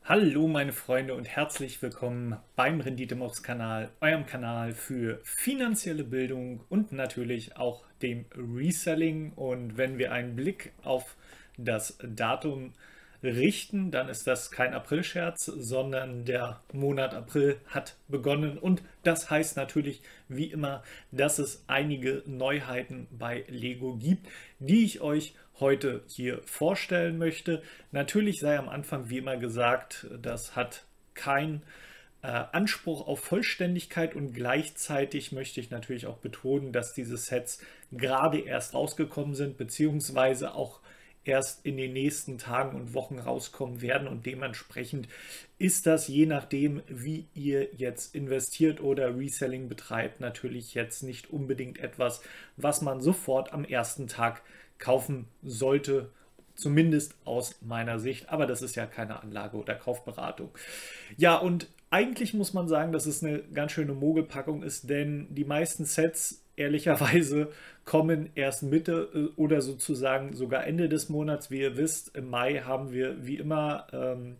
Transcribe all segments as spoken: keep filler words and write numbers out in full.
Hallo meine Freunde und herzlich willkommen beim Rendite-Mods-Kanal, eurem Kanal für finanzielle Bildung und natürlich auch dem Reselling. Und wenn wir einen Blick auf das Datum richten, dann ist das kein Aprilscherz, sondern der Monat April hat begonnen und das heißt natürlich wie immer, dass es einige Neuheiten bei Lego gibt, die ich euch heute hier vorstellen möchte. Natürlich sei am Anfang wie immer gesagt, das hat kein äh, Anspruch auf Vollständigkeit und gleichzeitig möchte ich natürlich auch betonen, dass diese Sets gerade erst rausgekommen sind, beziehungsweise auch erst in den nächsten Tagen und Wochen rauskommen werden und dementsprechend ist das, je nachdem, wie ihr jetzt investiert oder Reselling betreibt, natürlich jetzt nicht unbedingt etwas, was man sofort am ersten Tag kaufen sollte, zumindest aus meiner Sicht, aber das ist ja keine Anlage- oder Kaufberatung. Ja, und eigentlich muss man sagen, dass es eine ganz schöne Mogelpackung ist, denn die meisten Sets ehrlicherweise kommen erst Mitte oder sozusagen sogar Ende des Monats. Wie ihr wisst, im Mai haben wir wie immer ähm,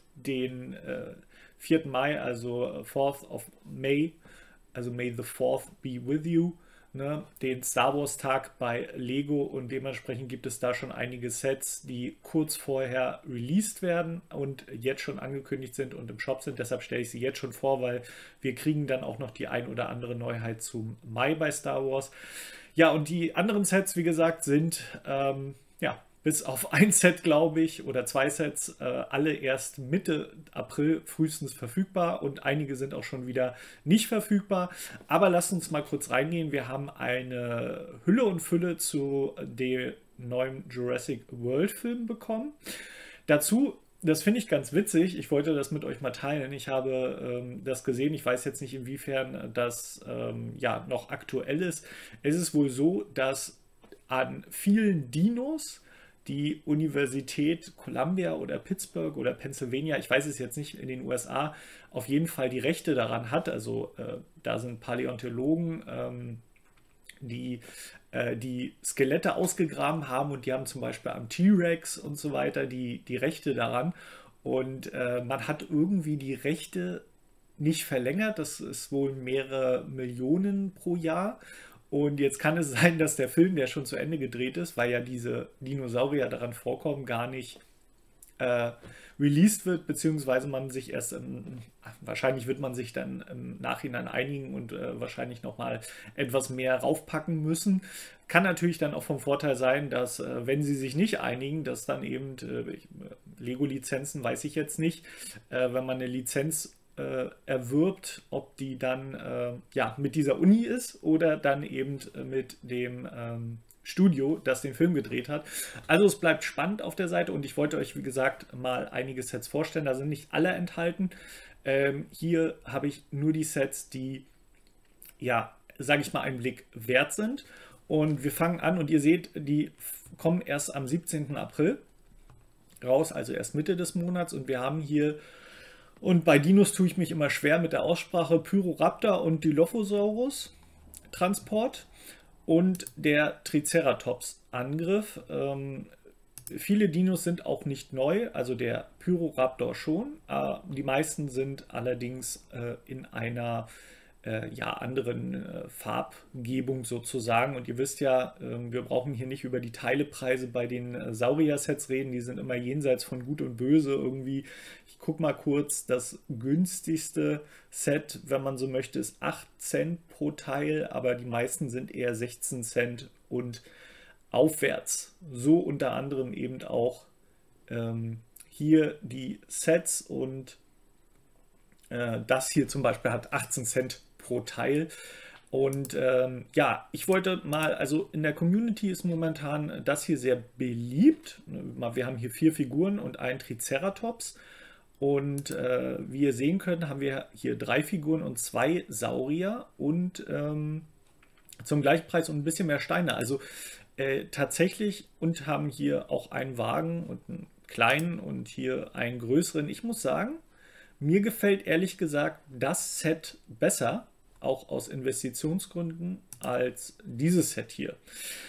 den äh, vierten Mai, also fourth of May, also May the fourth be with you, ne, den Star Wars Tag bei Lego und dementsprechend gibt es da schon einige Sets, die kurz vorher released werden und jetzt schon angekündigt sind und im Shop sind. Deshalb stelle ich sie jetzt schon vor, weil wir kriegen dann auch noch die ein oder andere Neuheit zum Mai bei Star Wars. Ja, und die anderen Sets, wie gesagt, sind ähm, ja bis auf ein Set, glaube ich, oder zwei Sets, äh, alle erst Mitte April frühestens verfügbar und einige sind auch schon wieder nicht verfügbar. Aber lasst uns mal kurz reingehen. Wir haben eine Hülle und Fülle zu dem neuen Jurassic World Film bekommen. Dazu, das finde ich ganz witzig, ich wollte das mit euch mal teilen. Ich habe ähm, das gesehen, ich weiß jetzt nicht, inwiefern das ähm, ja, noch aktuell ist. Es ist wohl so, dass an vielen Dinos die Universität Columbia oder Pittsburgh oder Pennsylvania, ich weiß es jetzt nicht, in den U S A, auf jeden Fall die Rechte daran hat. Also äh, da sind Paläontologen, ähm, die äh, die Skelette ausgegraben haben und die haben zum Beispiel am T-Rex und so weiter die, die Rechte daran. Und äh, man hat irgendwie die Rechte nicht verlängert. Das ist wohl mehrere Millionen pro Jahr. Und jetzt kann es sein, dass der Film, der schon zu Ende gedreht ist, weil ja diese Dinosaurier daran vorkommen, gar nicht äh, released wird, beziehungsweise man sich erst, im, wahrscheinlich wird man sich dann im Nachhinein einigen und äh, wahrscheinlich nochmal etwas mehr raufpacken müssen. Kann natürlich dann auch vom Vorteil sein, dass, äh, wenn sie sich nicht einigen, dass dann eben, äh, Lego-Lizenzen weiß ich jetzt nicht, äh, wenn man eine Lizenz äh, erwirbt, ob die dann äh, ja, mit dieser Uni ist oder dann eben mit dem ähm, Studio, das den Film gedreht hat. Also es bleibt spannend auf der Seite und ich wollte euch, wie gesagt, mal einige Sets vorstellen. Da sind nicht alle enthalten. Ähm, hier habe ich nur die Sets, die, ja, sage ich mal, einen Blick wert sind. Und wir fangen an und ihr seht, die kommen erst am siebzehnten April raus, also erst Mitte des Monats. Und wir haben hier, und bei Dinos tue ich mich immer schwer mit der Aussprache, Pyroraptor und Dilophosaurus Transport und der Triceratops-Angriff. Ähm, viele Dinos sind auch nicht neu, also der Pyroraptor schon. Äh, die meisten sind allerdings äh, in einer äh, ja, anderen äh, Farbgebung sozusagen. Und ihr wisst ja, äh, wir brauchen hier nicht über die Teilepreise bei den äh, Saurier-Sets reden. Die sind immer jenseits von Gut und Böse irgendwie. Ich gucke mal kurz, das günstigste Set, wenn man so möchte, ist acht Cent pro Teil, aber die meisten sind eher sechzehn Cent und aufwärts. So unter anderem eben auch ähm, hier die Sets und äh, das hier zum Beispiel hat achtzehn Cent pro Teil. Und ähm, ja, ich wollte mal, also in der Community ist momentan das hier sehr beliebt. Wir haben hier vier Figuren und einen Triceratops. Und äh, wie ihr sehen könnt, haben wir hier drei Figuren und zwei Saurier und ähm, zum gleichen Preis und ein bisschen mehr Steine. Also äh, tatsächlich, und haben hier auch einen Wagen und einen kleinen und hier einen größeren. Ich muss sagen, mir gefällt ehrlich gesagt das Set besser, auch aus Investitionsgründen, als dieses Set hier.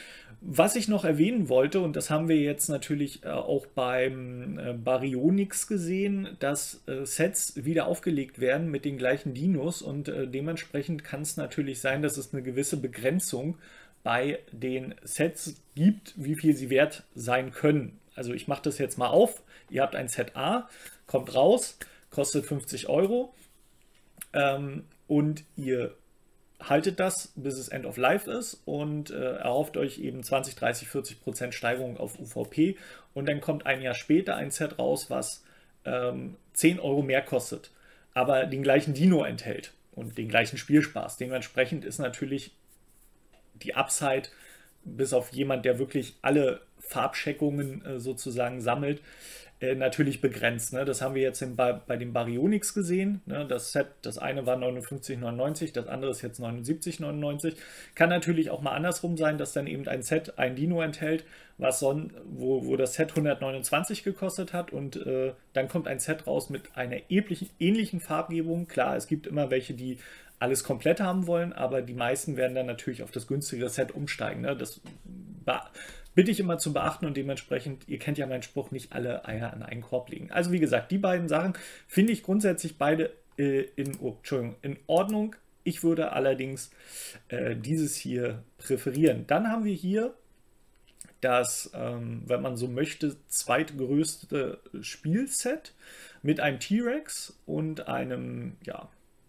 Was ich noch erwähnen wollte, und das haben wir jetzt natürlich äh, auch beim äh, Baryonyx gesehen, dass äh, Sets wieder aufgelegt werden mit den gleichen Dinos und äh, dementsprechend kann es natürlich sein, dass es eine gewisse Begrenzung bei den Sets gibt, wie viel sie wert sein können. Also ich mache das jetzt mal auf. Ihr habt ein Set A, kommt raus, kostet fünfzig Euro ähm, und ihr haltet das, bis es End of Life ist und äh, erhofft euch eben zwanzig, dreißig, vierzig Prozent Steigerung auf U V P und dann kommt ein Jahr später ein Set raus, was ähm, zehn Euro mehr kostet, aber den gleichen Dino enthält und den gleichen Spielspaß. Dementsprechend ist natürlich die Upside, bis auf jemand, der wirklich alle Farbcheckungen äh, sozusagen sammelt, äh, natürlich begrenzt. Ne? Das haben wir jetzt in, bei, bei dem Baryonyx gesehen. Ne? Das Set, das eine war neunundfünfzig neunundneunzig, das andere ist jetzt neunundsiebzig neunundneunzig. Kann natürlich auch mal andersrum sein, dass dann eben ein Set ein Dino enthält, was son, wo, wo das Set hundertneunundzwanzig gekostet hat und äh, dann kommt ein Set raus mit einer ähnlichen, ähnlichen Farbgebung. Klar, es gibt immer welche, die alles komplett haben wollen, aber die meisten werden dann natürlich auf das günstigere Set umsteigen. Ne? Das bitte ich immer zu beachten und dementsprechend, ihr kennt ja meinen Spruch, nicht alle Eier an einen Korb legen. Also wie gesagt, die beiden Sachen finde ich grundsätzlich beide äh, in, oh, Entschuldigung, in Ordnung. Ich würde allerdings äh, dieses hier präferieren. Dann haben wir hier das, ähm, wenn man so möchte, zweitgrößte Spielset mit einem T-Rex und einem, ja,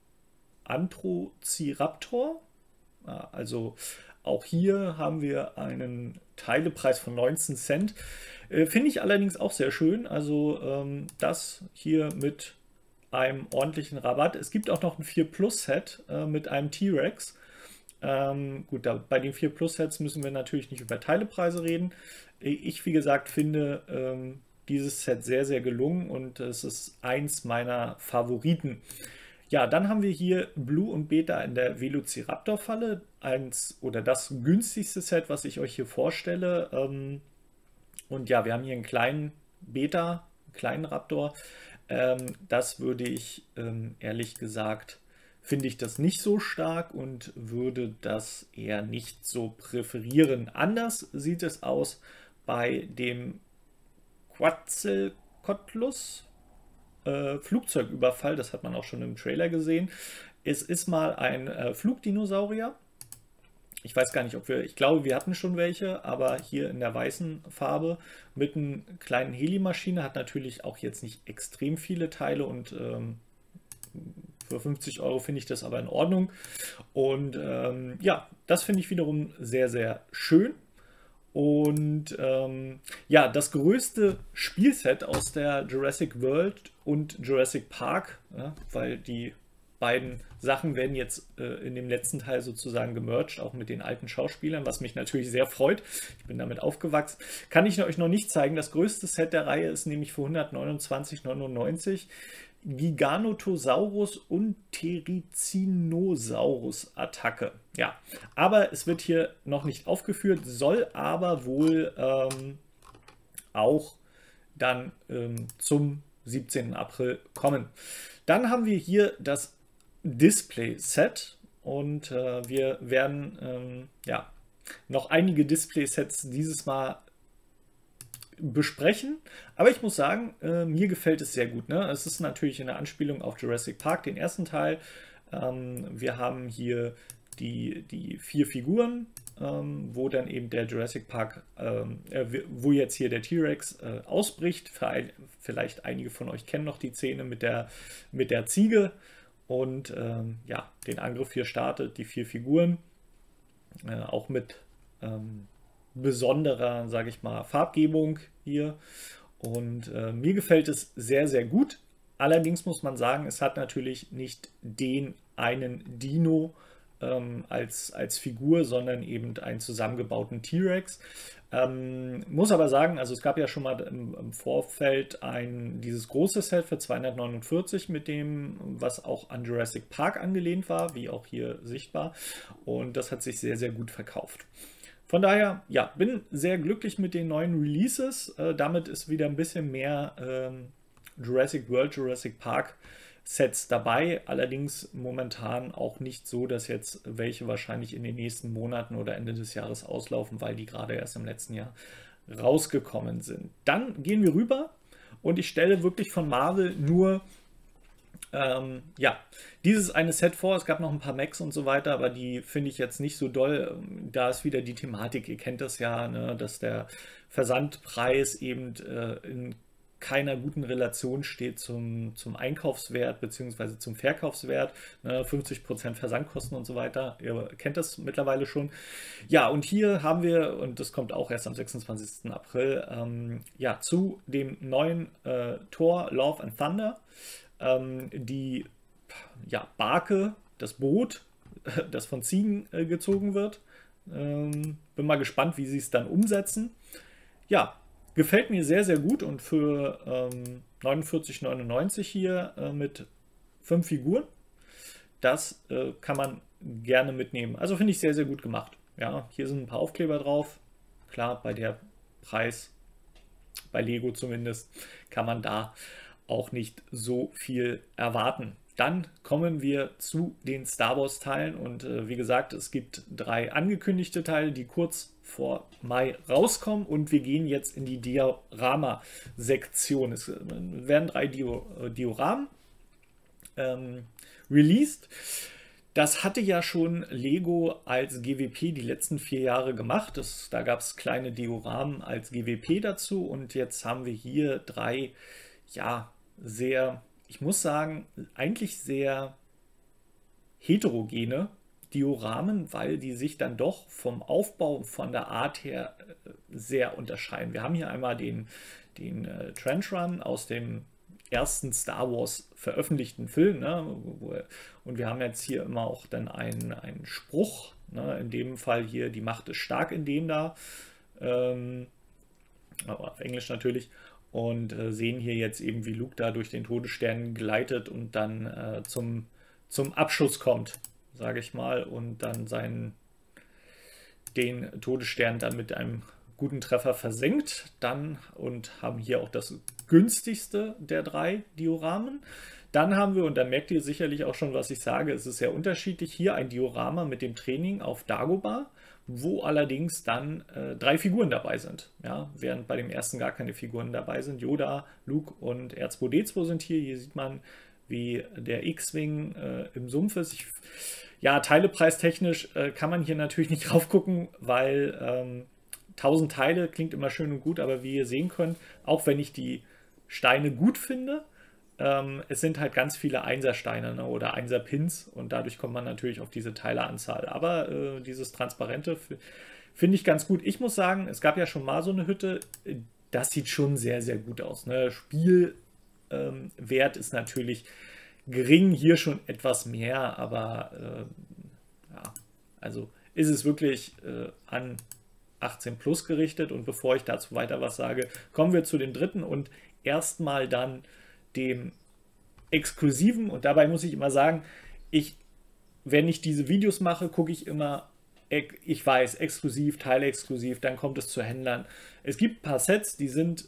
Anthrociraptor. Also auch hier haben wir einen Teilepreis von neunzehn Cent. Äh, Finde ich allerdings auch sehr schön. Also ähm, das hier mit einem ordentlichen Rabatt. Es gibt auch noch ein vier Plus Set äh, mit einem T-Rex. Ähm, gut, da, bei den vier Plus Sets müssen wir natürlich nicht über Teilepreise reden. Ich, wie gesagt, finde ähm, dieses Set sehr, sehr gelungen und es ist eins meiner Favoriten. Ja, dann haben wir hier Blue und Beta in der Velociraptor-Falle. Eins oder das günstigste Set, was ich euch hier vorstelle. Ähm, und ja, wir haben hier einen kleinen Beta, einen kleinen Raptor. Ähm, das würde ich, ähm, ehrlich gesagt, finde ich das nicht so stark und würde das eher nicht so präferieren. Anders sieht es aus bei dem Quetzalcoatlus. Äh, Flugzeugüberfall, das hat man auch schon im Trailer gesehen. Es ist mal ein äh, Flugdinosaurier. Ich weiß gar nicht, ob wir, ich glaube, wir hatten schon welche, aber hier in der weißen Farbe mit einer kleinen Helimaschine, hat natürlich auch jetzt nicht extrem viele Teile und ähm, für fünfzig Euro finde ich das aber in Ordnung. Und ähm, ja, das finde ich wiederum sehr, sehr schön. Und ähm, ja, das größte Spielset aus der Jurassic World und Jurassic Park, ja, weil die beiden Sachen werden jetzt äh, in dem letzten Teil sozusagen gemerged, auch mit den alten Schauspielern, was mich natürlich sehr freut. Ich bin damit aufgewachsen. Kann ich euch noch nicht zeigen. Das größte Set der Reihe ist nämlich für hundertneunundzwanzig neunundneunzig. Giganotosaurus und Therizinosaurus Attacke. Ja, aber es wird hier noch nicht aufgeführt, soll aber wohl ähm, auch dann ähm, zum siebzehnten April kommen. Dann haben wir hier das Display-Set und äh, wir werden ähm, ja, noch einige Display-Sets dieses Mal besprechen, aber ich muss sagen, äh, mir gefällt es sehr gut. Ne? Es ist natürlich eine Anspielung auf Jurassic Park, den ersten Teil. Ähm, wir haben hier die, die vier Figuren, ähm, wo dann eben der Jurassic Park, ähm, äh, wo jetzt hier der T-Rex äh, ausbricht. Vielleicht einige von euch kennen noch die Szene mit der, mit der Ziege und ähm, ja, den Angriff hier startet, die vier Figuren, äh, auch mit ähm, besonderer, sage ich mal, Farbgebung hier. Und äh, mir gefällt es sehr, sehr gut. Allerdings muss man sagen, es hat natürlich nicht den einen Dino ähm, als, als Figur, sondern eben einen zusammengebauten T-Rex. Ähm, muss aber sagen, also es gab ja schon mal im, im Vorfeld ein, dieses große Set für zweihundertneunundvierzig mit dem, was auch an Jurassic Park angelehnt war, wie auch hier sichtbar. Und das hat sich sehr, sehr gut verkauft. Von daher, ja, bin sehr glücklich mit den neuen Releases. Äh, damit ist wieder ein bisschen mehr ähm, Jurassic World, Jurassic Park Sets dabei, allerdings momentan auch nicht so, dass jetzt welche wahrscheinlich in den nächsten Monaten oder Ende des Jahres auslaufen, weil die gerade erst im letzten Jahr rausgekommen sind. Dann gehen wir rüber und ich stelle wirklich von Marvel nur ähm, ja, dieses eine Set vor. Es gab noch ein paar Macs und so weiter, aber die finde ich jetzt nicht so doll. Da ist wieder die Thematik, ihr kennt das ja, ne, dass der Versandpreis eben äh, in keiner guten Relation steht zum, zum Einkaufswert bzw. zum Verkaufswert, ne, fünfzig Prozent Versandkosten und so weiter. Ihr kennt das mittlerweile schon. Ja, und hier haben wir, und das kommt auch erst am sechsundzwanzigsten April, ähm, ja, zu dem neuen äh, Thor Love and Thunder, ähm, die ja, Barke, das Boot, das von Ziegen äh, gezogen wird. Ähm, bin mal gespannt, wie sie es dann umsetzen. Ja, gefällt mir sehr, sehr gut und für ähm, neunundvierzig neunundneunzig hier äh, mit fünf Figuren, das äh, kann man gerne mitnehmen. Also finde ich sehr, sehr gut gemacht. Ja, hier sind ein paar Aufkleber drauf. Klar, bei der Preis, bei Lego zumindest, kann man da auch nicht so viel erwarten. Dann kommen wir zu den Star Wars Teilen und äh, wie gesagt, es gibt drei angekündigte Teile, die kurz vor Mai rauskommen und wir gehen jetzt in die Diorama-Sektion. Es äh, werden drei Dio äh, Dioramen ähm, released. Das hatte ja schon Lego als G W P die letzten vier Jahre gemacht. Das, da gab es kleine Dioramen als G W P dazu und jetzt haben wir hier drei, ja, sehr, ich muss sagen, eigentlich sehr heterogene Dioramen, weil die sich dann doch vom Aufbau und von der Art her sehr unterscheiden. Wir haben hier einmal den, den äh, Trench Run aus dem ersten Star Wars veröffentlichten Film, ne? Und wir haben jetzt hier immer auch dann einen, einen Spruch, ne? In dem Fall hier, die Macht ist stark in dem da, ähm, aber auf Englisch natürlich. Und äh, sehen hier jetzt eben, wie Luke da durch den Todesstern gleitet und dann äh, zum, zum Abschuss kommt, sage ich mal, und dann seinen, den Todesstern dann mit einem guten Treffer versenkt. Dann und haben hier auch das günstigste der drei Dioramen. Dann haben wir, und da merkt ihr sicherlich auch schon, was ich sage, es ist sehr unterschiedlich, hier ein Diorama mit dem Training auf Dagobah, wo allerdings dann äh, drei Figuren dabei sind. Ja, während bei dem ersten gar keine Figuren dabei sind. Yoda, Luke und R zwei D zwei sind hier. Hier sieht man, wie der X-Wing äh, im Sumpf ist. Ich, ja, teilepreistechnisch äh, kann man hier natürlich nicht drauf gucken, weil ähm, tausend Teile klingt immer schön und gut, aber wie ihr sehen könnt, auch wenn ich die Steine gut finde, ähm, es sind halt ganz viele Einsersteine, ne, oder Einser-Pins und dadurch kommt man natürlich auf diese Teileanzahl. Aber äh, dieses Transparente finde ich ganz gut. Ich muss sagen, es gab ja schon mal so eine Hütte, das sieht schon sehr, sehr gut aus. Ne? Spielwert ähm, ist natürlich gering, hier schon etwas mehr, aber äh, ja, also ist es wirklich äh, an achtzehn plus gerichtet. Und bevor ich dazu weiter was sage, kommen wir zu dem dritten und erstmal dann dem Exklusiven. Und dabei muss ich immer sagen, ich, wenn ich diese Videos mache, gucke ich immer, ich weiß, exklusiv, teilexklusiv, dann kommt es zu Händlern. Es gibt ein paar Sets, die sind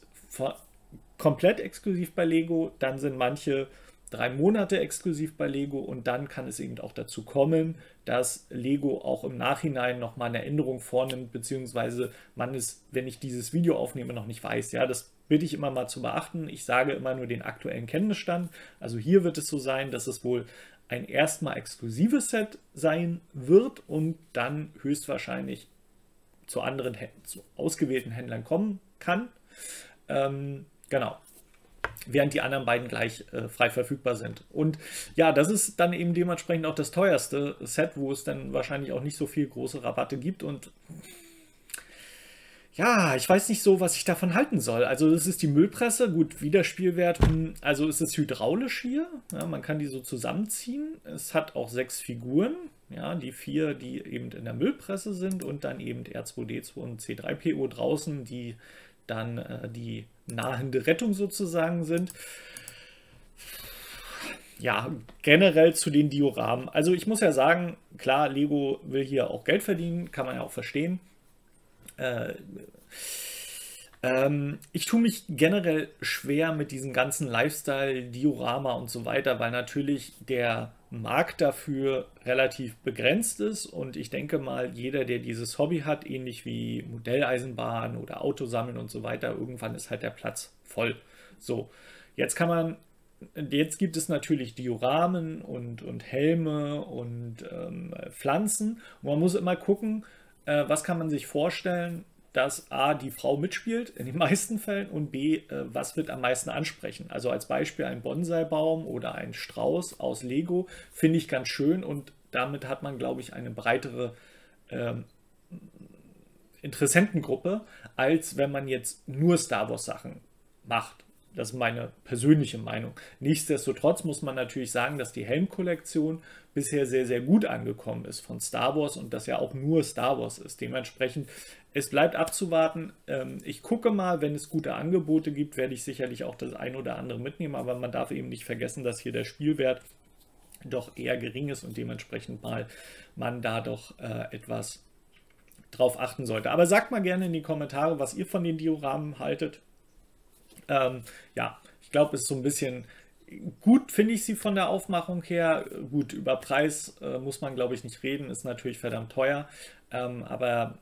komplett exklusiv bei Lego, dann sind manche drei Monate exklusiv bei Lego und dann kann es eben auch dazu kommen, dass Lego auch im Nachhinein nochmal eine Änderung vornimmt, beziehungsweise man es, wenn ich dieses Video aufnehme, noch nicht weiß. Ja, das bitte ich immer mal zu beachten. Ich sage immer nur den aktuellen Kenntnisstand. Also hier wird es so sein, dass es wohl ein erstmal exklusives Set sein wird und dann höchstwahrscheinlich zu anderen, zu ausgewählten Händlern kommen kann. Ähm, genau. Während die anderen beiden gleich äh, frei verfügbar sind. Und ja, das ist dann eben dementsprechend auch das teuerste Set, wo es dann wahrscheinlich auch nicht so viel große Rabatte gibt. Und ja, ich weiß nicht so, was ich davon halten soll. Also das ist die Müllpresse, gut, Wiederspielwert, also es ist hydraulisch hier. Ja, man kann die so zusammenziehen. Es hat auch sechs Figuren, ja, die vier, die eben in der Müllpresse sind und dann eben R zwei D zwei und C drei P O draußen, die dann äh, die nahende Rettung sozusagen sind. Ja, generell zu den Dioramen. Also ich muss ja sagen, klar, Lego will hier auch Geld verdienen, kann man ja auch verstehen. Äh, Ähm, ich tue mich generell schwer mit diesem ganzen Lifestyle, Diorama und so weiter, weil natürlich der Markt dafür relativ begrenzt ist und ich denke mal, jeder, der dieses Hobby hat, ähnlich wie Modelleisenbahn oder Autosammeln und so weiter, irgendwann ist halt der Platz voll. So, jetzt kann man, jetzt gibt es natürlich Dioramen und, und Helme und ähm, Pflanzen und man muss immer gucken, äh, was kann man sich vorstellen, dass A, die Frau mitspielt, in den meisten Fällen, und B, äh, was wird am meisten ansprechen. Also als Beispiel ein Bonsai-Baum oder ein Strauß aus Lego finde ich ganz schön und damit hat man, glaube ich, eine breitere ähm, Interessentengruppe, als wenn man jetzt nur Star Wars Sachen macht. Das ist meine persönliche Meinung. Nichtsdestotrotz muss man natürlich sagen, dass die Helmkollektion bisher sehr, sehr gut angekommen ist von Star Wars und das ja auch nur Star Wars ist. Dementsprechend, es bleibt abzuwarten. Ich gucke mal, wenn es gute Angebote gibt, werde ich sicherlich auch das ein oder andere mitnehmen, aber man darf eben nicht vergessen, dass hier der Spielwert doch eher gering ist und dementsprechend mal man da doch äh, etwas drauf achten sollte. Aber sagt mal gerne in die Kommentare, was ihr von den Dioramen haltet. Ähm, ja, ich glaube, es ist so ein bisschen gut, finde ich sie von der Aufmachung her. Gut, über Preis äh, muss man, glaube ich, nicht reden, ist natürlich verdammt teuer. Ähm, aber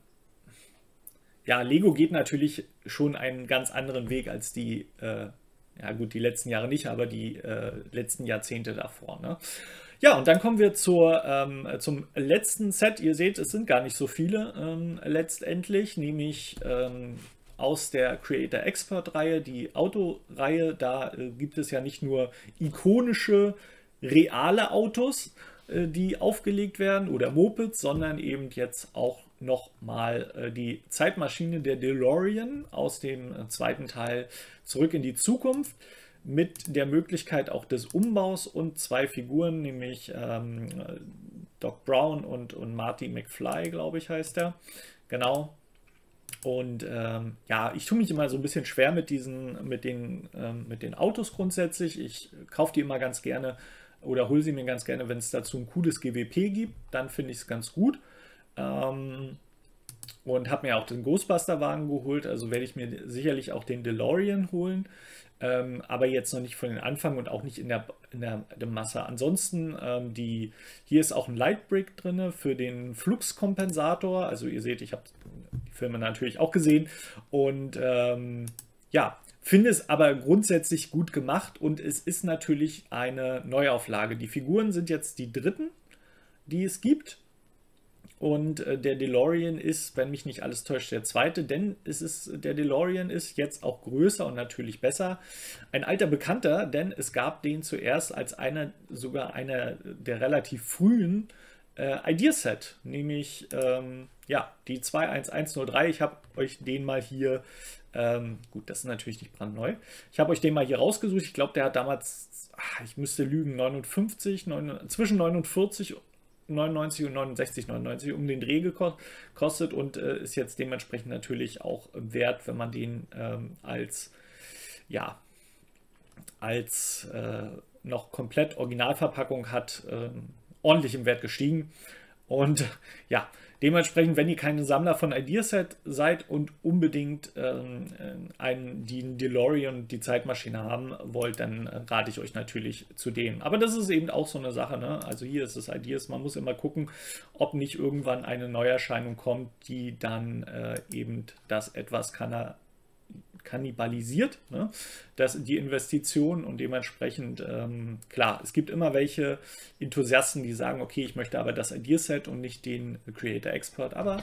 ja, Lego geht natürlich schon einen ganz anderen Weg als die, äh, ja gut, die letzten Jahre nicht, aber die äh, letzten Jahrzehnte davor. Ne? Ja, und dann kommen wir zur, ähm, zum letzten Set. Ihr seht, es sind gar nicht so viele ähm, letztendlich, nämlich ähm, aus der Creator Expert Reihe, die Autoreihe. Da äh, gibt es ja nicht nur ikonische, reale Autos, äh, die aufgelegt werden oder Mopeds, sondern eben jetzt auch nochmal äh, die Zeitmaschine der DeLorean aus dem äh, zweiten Teil Zurück in die Zukunft mit der Möglichkeit auch des Umbaus und zwei Figuren, nämlich ähm, Doc Brown und, und Marty McFly, glaube ich, heißt er. Genau. Und ähm, ja, ich tue mich immer so ein bisschen schwer mit diesen, mit den, ähm, mit den Autos grundsätzlich. Ich kaufe die immer ganz gerne oder hole sie mir ganz gerne, wenn es dazu ein cooles G W P gibt. Dann finde ich es ganz gut. Ähm, und habe mir auch den Ghostbuster-Wagen geholt. Also werde ich mir sicherlich auch den DeLorean holen. Ähm, aber jetzt noch nicht von den Anfang und auch nicht in der, in der, der Masse. Ansonsten, ähm, die, hier ist auch ein Lightbrick drin für den Fluxkompensator. Also ihr seht, ich habe die Filme natürlich auch gesehen. Und ähm, ja, finde es aber grundsätzlich gut gemacht. Und es ist natürlich eine Neuauflage. Die Figuren sind jetzt die dritten, die es gibt. Und äh, der DeLorean ist, wenn mich nicht alles täuscht, der zweite, denn es ist, der DeLorean ist jetzt auch größer und natürlich besser. Ein alter Bekannter, denn es gab den zuerst als einer, sogar einer der relativ frühen äh, Ideaset, nämlich ähm, ja, die zwei eins eins null drei. Ich habe euch den mal hier, ähm, gut, das ist natürlich nicht brandneu. Ich habe euch den mal hier rausgesucht. Ich glaube, der hat damals, ach, ich müsste lügen, neunundfünfzig, neun, zwischen neunundvierzig neunundneunzig und neunundsechzig neunundneunzig um den Dreh gekostet und äh, ist jetzt dementsprechend natürlich auch wert, wenn man den ähm, als ja als äh, noch komplett Originalverpackung hat, äh, ordentlich im Wert gestiegen. Und ja, dementsprechend, wenn ihr keine Sammler von Ideaset seid und unbedingt ähm, einen, die DeLorean, die Zeitmaschine haben wollt, dann äh, rate ich euch natürlich zu denen. Aber das ist eben auch so eine Sache, ne? Also hier ist es Ideas, man muss immer gucken, ob nicht irgendwann eine Neuerscheinung kommt, die dann äh, eben das etwas kann kannibalisiert, ne? Das, die Investition und dementsprechend, ähm, klar, es gibt immer welche Enthusiasten, die sagen, okay, ich möchte aber das Ideaset und nicht den Creator Expert, aber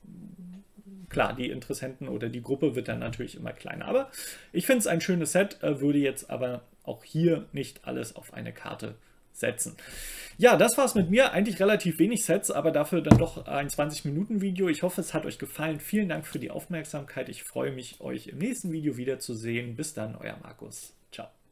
klar, die Interessenten oder die Gruppe wird dann natürlich immer kleiner. Aber ich finde es ein schönes Set, äh, würde jetzt aber auch hier nicht alles auf eine Karte setzen. Ja, das war's mit mir. Eigentlich relativ wenig Sets, aber dafür dann doch ein zwanzig Minuten Video. Ich hoffe, es hat euch gefallen. Vielen Dank für die Aufmerksamkeit. Ich freue mich, euch im nächsten Video wiederzusehen. Bis dann, euer Markus. Ciao.